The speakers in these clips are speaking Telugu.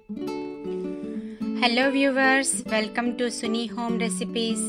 Hello viewers, welcome to Suni home recipes.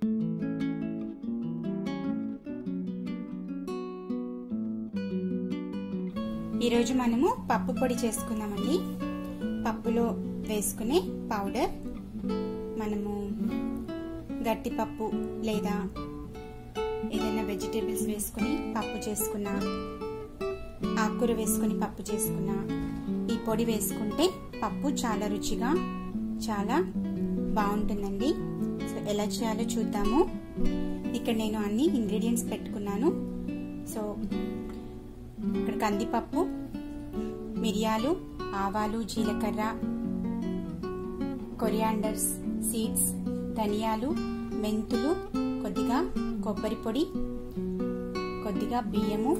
ఈరోజు మనము పప్పు పొడి చేసుకుందామండి. పప్పులో వేసుకునే పౌడర్. మనము గట్టి పప్పు లేదా ఏదైనా వెజిటేబుల్స్ వేసుకుని పప్పు చేసుకున్నా, ఆకుకూర వేసుకుని పప్పు చేసుకున్నా, ఈ పొడి వేసుకుంటే పప్పు చాలా రుచిగా చాలా బాగుంటుందండి. సో ఎలా చేయాలో చూద్దాము. ఇక్కడ నేను అన్ని ఇంగ్రీడియంట్స్ పెట్టుకున్నాను. సో ఇక్కడ కందిపప్పు, మిరియాలు, ఆవాలు, జీలకర్ర, కొరియాండర్స్ సీడ్స్, ధనియాలు, మెంతులు, కొద్దిగా కొబ్బరి పొడి, కొద్దిగా బియ్యము,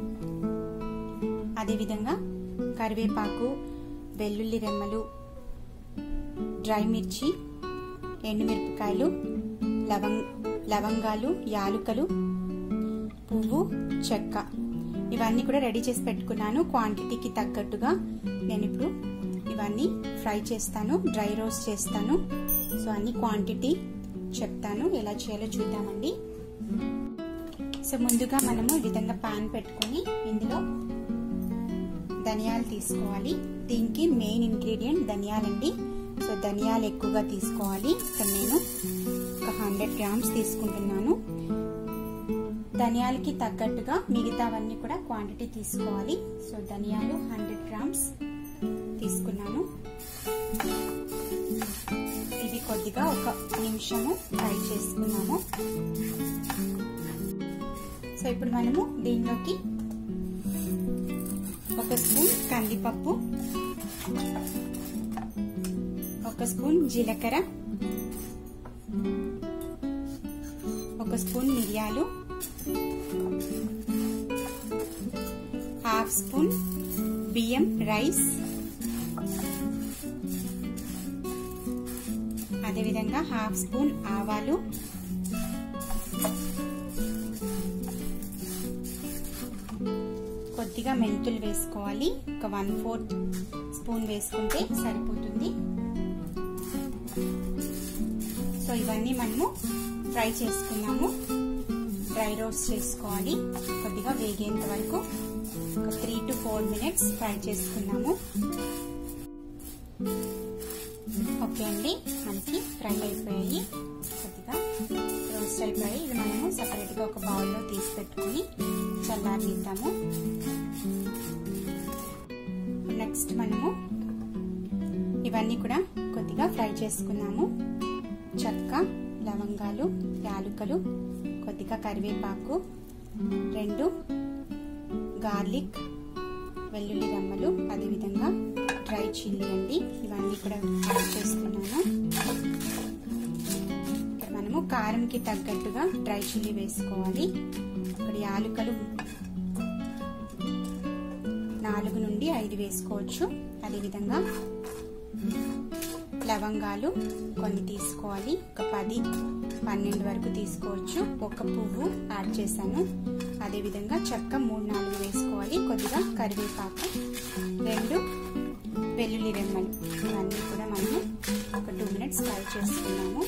అదేవిధంగా కరివేపాకు, వెల్లుల్లి రెమ్మలు, డ్రై మిర్చి, ఎండుమిరపకాయలు, లవంగాలు, యాలుకలు, పువ్వు, చెక్క, ఇవన్నీ కూడా రెడీ చేసి పెట్టుకున్నాను. క్వాంటిటీకి తగ్గట్టుగా నేను ఇప్పుడు ఇవన్నీ ఫ్రై చేస్తాను, డ్రై రోస్ట్ చేస్తాను. సో అన్ని క్వాంటిటీ చెప్తాను, ఎలా చేయాలో చూద్దామండి. సో ముందుగా మనము ఈ విధంగా పాన్ పెట్టుకొని ఇందులో ధనియాలు తీసుకోవాలి. దీనికి మెయిన్ ఇంగ్రీడియంట్ ధనియాలండి. సో ధనియాలు ఎక్కువగా తీసుకోవాలి. ఇక్కడ నేను ఒక 100 గ్రామ్స్ తీసుకుంటున్నాను. ధనియాలకి తగ్గట్టుగా మిగతావన్నీ కూడా క్వాంటిటీ తీసుకోవాలి. సో ధనియాలు 100 గ్రామ్స్ తీసుకున్నాను. ఇది కొద్దిగా ఒక నిమిషము ఫ్రై చేసుకున్నాము. సో ఇప్పుడు మనము దీనిలోకి ఒక స్పూన్ కందిపప్పు, ఒక స్పూన్ జీలకర్ర, ఒక స్పూన్ మిరియాలు, హాఫ్ స్పూన్ బియ్యం రైస్, అదేవిధంగా హాఫ్ స్పూన్ ఆవాలు, కొద్దిగా మెంతులు వేసుకోవాలి. ఒక 1/4 స్పూన్ వేసుకుంటే సరిపోతుంది. సో ఇవన్నీ మనము ఫ్రై చేసుకున్నాము, డ్రై రోస్ట్ చేసుకోవాలి. కొద్దిగా వేగేంత వరకు ఒక 3 to 4 minutes ఫ్రై చేసుకున్నాము. ఓకే అండి, మనకి ఫ్రై అయిపోయాయి, కొద్దిగా రోస్ట్ అయిపోయాయి. ఇది మనము సపరేట్ గా ఒక బౌల్లో తీసి పెట్టుకుని చల్లారనిద్దాము. నెక్స్ట్ మనము ఇవన్నీ కూడా కొద్దిగా ఫ్రై చేసుకున్నాము. చెక్క, లవంగాలు, యాలుకలు, కొద్దిగా కరివేపాకు, 2 గార్లిక్, వెల్లుల్లి రెమ్మలు, అదేవిధంగా డ్రై చిల్లీ అండి. ఇవన్నీ కూడా యాడ్ చేస్తున్నాను. ఇక్కడ మనము కారంకి తగ్గట్టుగా డ్రై చిల్లీ వేసుకోవాలి. ఇక్కడ యాలుకలు 4 నుండి 5 వేసుకోవచ్చు. అదేవిధంగా లవంగాలు కొన్ని తీసుకోవాలి, ఒక 10-12 వరకు తీసుకోవచ్చు. ఒక పువ్వు యాడ్ చేశాను. అదేవిధంగా చెక్క 3-4 వేసుకోవాలి. కొద్దిగా కరివేపాకు, 2 వెల్లుల్లి రెమ్మలు, ఇవన్నీ కూడా మనము ఒక 2 minutes ఫ్రై చేసుకున్నాము.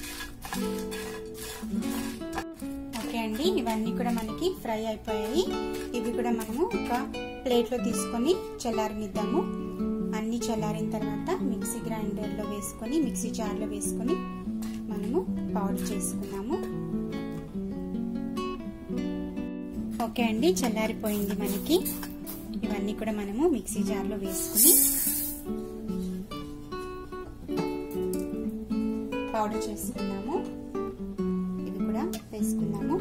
ఓకే అండి, ఇవన్నీ కూడా మనకి ఫ్రై అయిపోయాయి. ఇవి కూడా మనము ఒక ప్లేట్లో తీసుకొని చల్లారనిద్దాము. అన్ని చల్లారిన తర్వాత మిక్సీ గ్రైండర్లో వేసుకొని, మిక్సీ జార్లో వేసుకొని మనము పౌడర్ చేసుకున్నాము. ఓకే అండి, చల్లారిపోయింది మనకి. ఇవన్నీ కూడా మనము మిక్సీ జార్లో వేసుకుని పౌడర్ చేసుకున్నాము. ఇవి కూడా వేసుకున్నాము.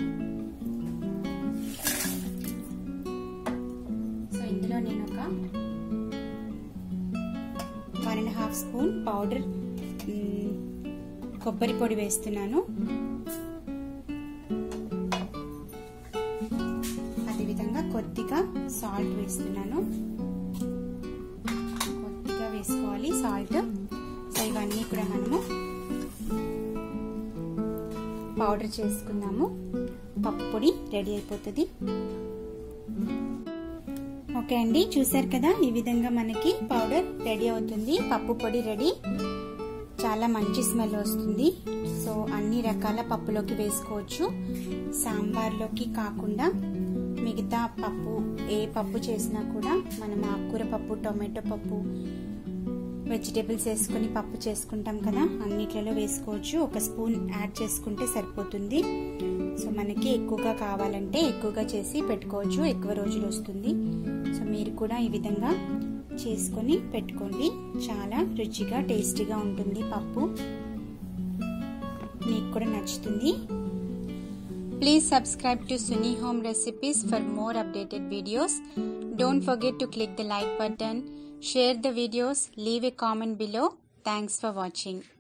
సో ఇందులో నేను ఒక 1.5 స్పూన్ పౌడర్ కొబ్బరి పొడి వేస్తున్నాను. అదేవిధంగా కొద్దిగా సాల్ట్ వేస్తున్నాను. కొద్దిగా వేసుకోవాలి సాల్ట్. సో ఇవన్నీ కూడా మనము పౌడర్ చేసుకున్నాము. పప్పు పొడి రెడీ అయిపోతుంది. ఓకే అండి, చూసారు కదా ఈ విధంగా మనకి పౌడర్ రెడీ అవుతుంది. పప్పు పొడి రెడీ. చాలా మంచి స్మెల్ వస్తుంది. సో అన్ని రకాల పప్పులోకి వేసుకోవచ్చు. సాంబార్లోకి కాకుండా మిగతా పప్పు ఏ పప్పు చేసినా కూడా మనం ఆకుకూర పప్పు, టొమాటో పప్పు, వెజిటేబుల్స్ వేసుకుని పప్పు చేసుకుంటాం కదా, అన్నిట్లలో వేసుకోవచ్చు. ఒక స్పూన్ యాడ్ చేసుకుంటే సరిపోతుంది. సో మనకి ఎక్కువగా కావాలంటే ఎక్కువగా చేసి పెట్టుకోవచ్చు, ఎక్కువ రోజులు వస్తుంది. సో మీరు కూడా ఈ విధంగా చేసుకొని పెట్టుకోండి. చాలా రుచిగా టేస్టీగా ఉంటుంది పప్పు. మీకు కూడా నచ్చుతుంది. Please subscribe to Suni Home Recipes for more updated videos. Don't forget to click the like button, share the videos, leave a comment below. Thanks for watching.